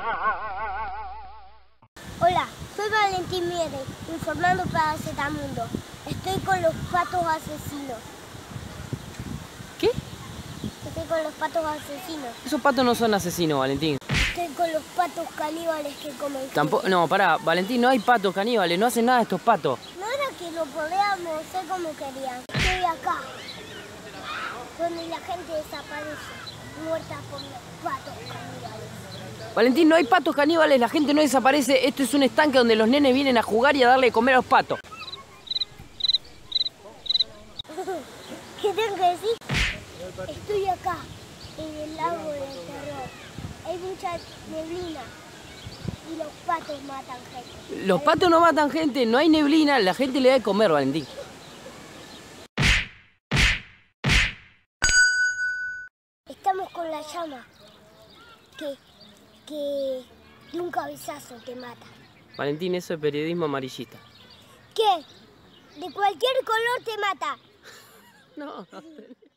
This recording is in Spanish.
Hola, soy Valentín Mieres, informando para Zetamundo. Estoy con los patos asesinos. ¿Qué? Estoy con los patos asesinos. Esos patos no son asesinos, Valentín. Estoy con los patos caníbales que comen gente. Tampoco, no, pará, Valentín, no hay patos caníbales, no hacen nada estos patos. No era que lo podíamos hacer como querían. Estoy acá, donde la gente desaparece, muerta por los patos caníbales. Valentín, no hay patos caníbales, la gente no desaparece. Esto es un estanque donde los nenes vienen a jugar y a darle de comer a los patos. ¿Qué tengo que decir? Estoy acá, en el lago del terror. Hay mucha neblina y los patos matan gente. Los patos no matan gente, no hay neblina, la gente le da de comer, Valentín. Estamos con la llama que de un cabezazo te mata. Valentín, eso es periodismo amarillista. ¿Qué? De cualquier color te mata. No.